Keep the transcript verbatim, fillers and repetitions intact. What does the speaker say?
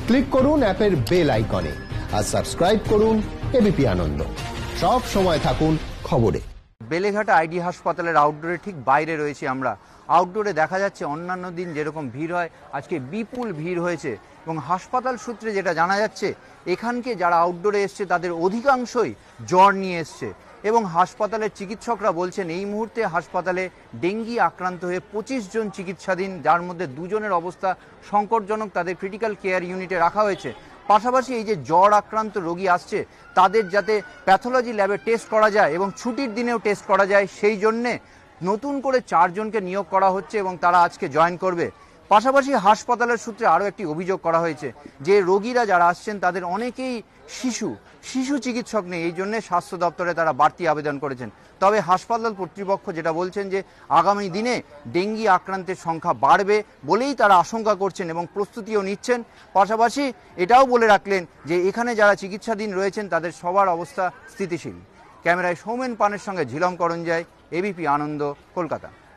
Click করুন অ্যাপের bell আইকনে আর সাবস্ক্রাইব করুন এবিপি আনন্দ। সব সময় থাকুন খবরে। বেলেঘাটা আইডি হাসপাতালের আউটডোরে ঠিক বাইরে রয়েছি আমরা। আউটডোরে দেখা যাচ্ছে অন্যান্য দিন যেরকম ভিড় হয় আজকে বিপুল ভিড় হয়েছে এবং হাসপাতাল সূত্রে যেটা জানা যাচ্ছে এখানকে যারা আউটডোরে এসছে তাদের অধিকাংশই জ্বর নিয়ে এসছে এবং হাসপাতালের চিকিৎসকরা বলছেন এই মুহূর্তে হাসপাতালে ডেঙ্গি আক্রান্ত হয়ে পঁচিশ জন চিকিৎসাধীন, যার মধ্যে দুজনের অবস্থা সংকটজনক, তাদের ক্রিটিক্যাল কেয়ার ইউনিটে রাখা হয়েছে। পাশাপাশি এই যে জ্বর আক্রান্ত রোগী আসছে তাদের যাতে প্যাথোলজি ল্যাবে টেস্ট করা যায় এবং ছুটির দিনেও টেস্ট করা যায় সেই জন্যে নতুন করে চারজনকে নিয়োগ করা হচ্ছে এবং তারা আজকে জয়েন করবে। পাশাপাশি হাসপাতালের সূত্রে আরও একটি অভিযোগ করা হয়েছে যে রোগীরা যারা আসছেন তাদের অনেকেই শিশু শিশু চিকিৎসক নেই, এই জন্যে স্বাস্থ্য দপ্তরে তারা বাড়তি আবেদন করেছেন। তবে হাসপাতাল কর্তৃপক্ষ যেটা বলছেন যে আগামী দিনে ডেঙ্গি আক্রান্তের সংখ্যা বাড়বে বলেই তারা আশঙ্কা করছেন এবং প্রস্তুতিও নিচ্ছেন। পাশাপাশি এটাও বলে রাখলেন যে এখানে যারা চিকিৎসাধীন রয়েছেন তাদের সবার অবস্থা স্থিতিশীল। ক্যামেরায় সৌমেন পানের সঙ্গে ঝিলম করঞ্জাই, এবিপি আনন্দ, কলকাতা।